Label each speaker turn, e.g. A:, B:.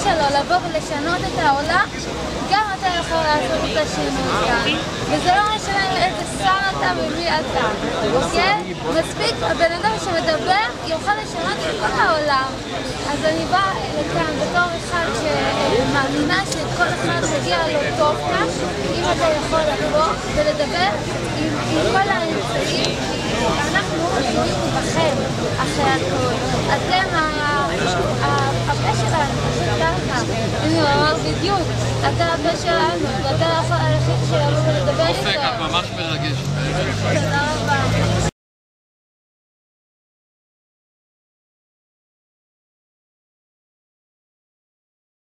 A: שלו לבוא ולשנות את העולם, גם אתה יכול לעשות את השינוי כאן. וזה לא משנה איזה שר אתה ומי אתה, אוקיי? מספיק הבן אדם שמדבר יוכל לשנות את כל העולם. אז אני באה לכאן בתור אחד שמאמינה שכל אחד מגיע לו טוב כאן, אם אתה יכול לבוא ולדבר עם כל האמצעים, אנחנו תלויים בכם אחרי הכל. אתם הפה שלנו, פשוט ככה. אני אומר בדיוק, אתה הפה שלנו, ואתה יכול היחיד שיבוא ולדבר איתו.
B: אופק, את ממש מרגשת.